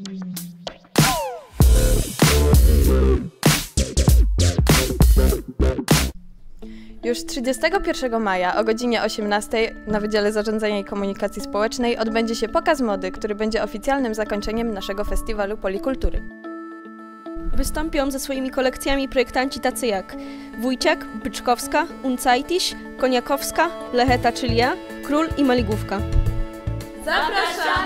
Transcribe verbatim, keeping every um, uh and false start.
Już trzydziestego pierwszego maja o godzinie osiemnastej na Wydziale Zarządzania i Komunikacji Społecznej odbędzie się pokaz mody, który będzie oficjalnym zakończeniem naszego festiwalu Polikultury. Wystąpią ze swoimi kolekcjami projektanci tacy jak Wójciak, Byczkowska, Uncajtiś, Koniakowska, Lecheta, czyli ja, Król i Maligówka. Zapraszamy!